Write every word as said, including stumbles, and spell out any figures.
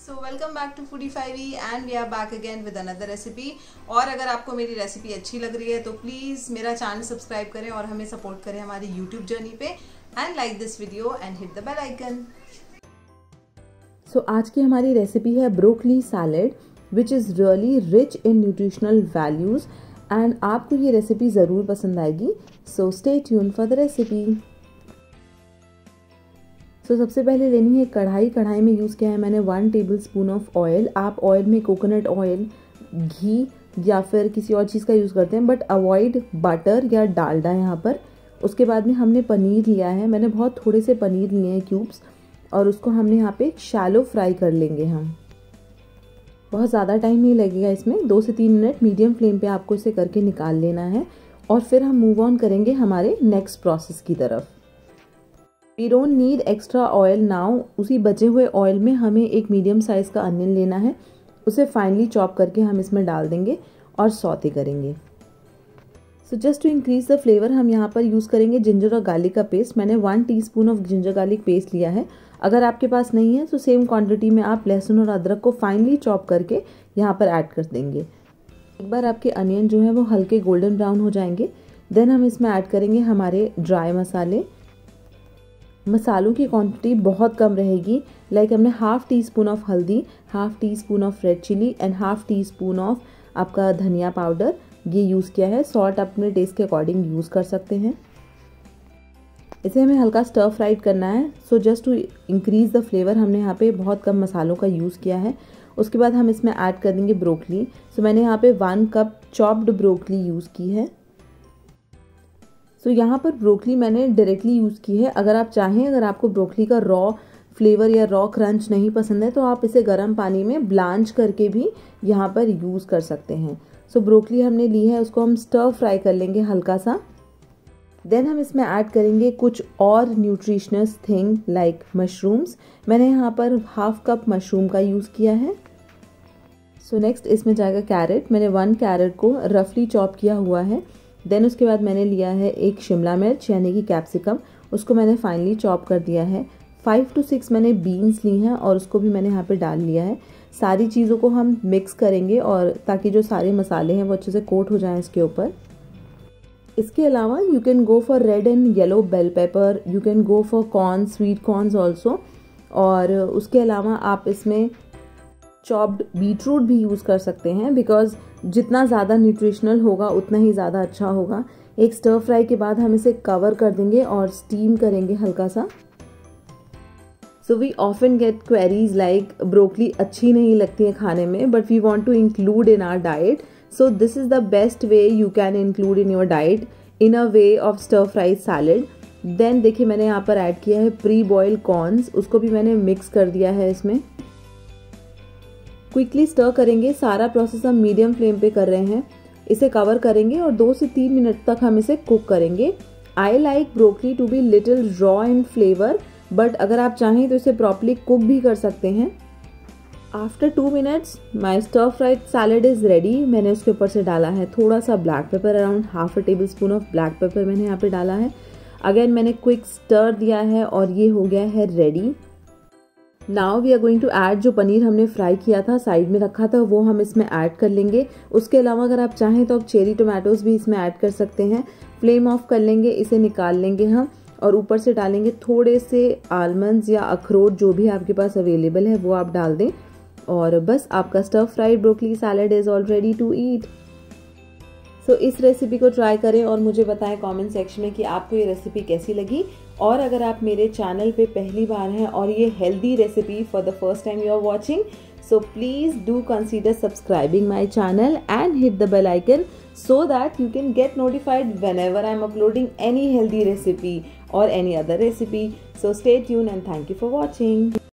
So welcome back to Foodie Fivey and we are back again with another recipe. और अगर आपको मेरी recipe अच्छी लग रही है तो प्लीज़ मेरा चैनल सब्सक्राइब करें और हमें सपोर्ट करें हमारी यूट्यूब जर्नी पे and like this video and hit the bell icon. So आज की हमारी रेसिपी है broccoli salad which is really rich in nutritional values and आपको ये रेसिपी ज़रूर पसंद आएगी। So stay tune for the recipe. So so, सबसे पहले लेनी है कढ़ाई। कढ़ाई में यूज़ किया है मैंने one tablespoon of oil. आप ऑयल में कोकोनट ऑयल, घी या फिर किसी और चीज़ का यूज़ करते हैं, बट अवॉइड बटर या डालडा यहाँ पर। उसके बाद में हमने पनीर लिया है, मैंने बहुत थोड़े से पनीर लिए हैं क्यूब्स, और उसको हमने यहाँ पे शैलो फ्राई कर लेंगे हम। बहुत ज़्यादा टाइम नहीं लगेगा इसमें, दो से तीन मिनट मीडियम फ्लेम पे आपको इसे करके निकाल लेना है। और फिर हम मूव ऑन करेंगे हमारे नेक्स्ट प्रोसेस की तरफ। We don't need extra oil now. उसी बचे हुए ऑयल में हमें एक मीडियम साइज़ का अनियन लेना है, उसे फाइनली चॉप करके हम इसमें डाल देंगे और सौते करेंगे। So just to increase the flavour हम यहाँ पर यूज़ करेंगे जिंजर और गार्लिक का पेस्ट। मैंने one teaspoon of ginger garlic paste लिया है। अगर आपके पास नहीं है तो सेम क्वांटिटी में आप लहसुन और अदरक को फाइनली चॉप करके यहाँ पर ऐड कर देंगे। एक बार आपके अनियन जो है वो हल्के गोल्डन ब्राउन हो जाएंगे, देन हम इसमें ऐड करेंगे हमारे ड्राई मसाले। मसालों की क्वांटिटी बहुत कम रहेगी, लाइक हमने हाफ टी स्पून ऑफ हल्दी, half teaspoon of red chilli and half teaspoon of आपका धनिया पाउडर ये यूज़ किया है। सॉल्ट अपने टेस्ट के अकॉर्डिंग यूज़ कर सकते हैं। इसे हमें हल्का स्टर फ्राइड करना है। So just to increase the flavour हमने यहाँ पे बहुत कम मसालों का यूज़ किया है। उसके बाद हम इसमें ऐड कर देंगे ब्रोकली। सो so, मैंने यहाँ पे one cup chopped broccoli use की है। तो so, यहाँ पर ब्रोकली मैंने डायरेक्टली यूज़ की है। अगर आप चाहें, अगर आपको ब्रोकली का रॉ फ्लेवर या रॉ क्रंच नहीं पसंद है तो आप इसे गर्म पानी में ब्लांच करके भी यहाँ पर यूज़ कर सकते हैं। सो so, ब्रोकली हमने ली है, उसको हम स्टर फ्राई कर लेंगे हल्का सा। देन हम इसमें ऐड करेंगे कुछ और न्यूट्रिशनस थिंग लाइक मशरूम्स। मैंने यहाँ पर हाफ कप मशरूम का यूज़ किया है। सो so, नेक्स्ट इसमें जाएगा कैरेट। मैंने वन कैरेट को रफली चॉप किया हुआ है। देन उसके बाद मैंने लिया है एक शिमला मिर्च यानी कि कैप्सिकम, उसको मैंने फाइनली चॉप कर दिया है। फाइव टू सिक्स मैंने बीन्स ली हैं और उसको भी मैंने यहाँ पे डाल लिया है। सारी चीज़ों को हम मिक्स करेंगे और ताकि जो सारे मसाले हैं वो अच्छे से कोट हो जाएं इसके ऊपर। इसके अलावा you can go for red and yellow bell pepper, you can go for corn, sweet corns also. और उसके अलावा आप इसमें चॉप्ड बीटरूट भी यूज़ कर सकते हैं, बिकॉज जितना ज़्यादा न्यूट्रिशनल होगा उतना ही ज़्यादा अच्छा होगा। एक स्टर फ्राई के बाद हम इसे कवर कर देंगे और स्टीम करेंगे हल्का सा। So we often get queries like broccoli अच्छी नहीं लगती है खाने में, but we want to include in our diet. So this is the best way you can include in your diet in a way of stir fry salad. Then देखिए मैंने यहाँ पर ऐड किया है प्री बॉइल्ड कॉर्न्स, उसको भी मैंने mix कर दिया है इसमें। क्विकली स्टर करेंगे। सारा प्रोसेस हम मीडियम फ्लेम पे कर रहे हैं। इसे कवर करेंगे और दो से तीन मिनट तक हम इसे कुक करेंगे। I like broccoli to be little raw in flavour, but अगर आप चाहें तो इसे प्रॉपरली कुक भी कर सकते हैं। After two minutes my stir fried salad is ready. मैंने उसके ऊपर से डाला है थोड़ा सा black pepper, around half a tablespoon of black pepper मैंने यहाँ पे डाला है। अगेन मैंने क्विक स्टर दिया है और ये हो गया है ready. Now we are going to add जो पनीर हमने फ्राई किया था, साइड में रखा था, वो हम इसमें ऐड कर लेंगे। उसके अलावा अगर आप चाहें तो आप चेरी टोमेटोज भी इसमें ऐड कर सकते हैं। फ्लेम ऑफ कर लेंगे, इसे निकाल लेंगे हम और ऊपर से डालेंगे थोड़े से आलमंड्स या अखरोट, जो भी आपके पास अवेलेबल है वो आप डाल दें। और बस आपका stir fried broccoli salad is all ready to eat. So so, इस रेसिपी को ट्राई करें और मुझे बताएं कमेंट सेक्शन में कि आपको ये रेसिपी कैसी लगी। और अगर आप मेरे चैनल पे पहली बार हैं और ये healthy recipe for the first time you are watching, so please do consider subscribing my channel and hit the bell icon so that you can get notified whenever I am uploading any healthy recipe or any other recipe. So stay tuned and thank you for watching.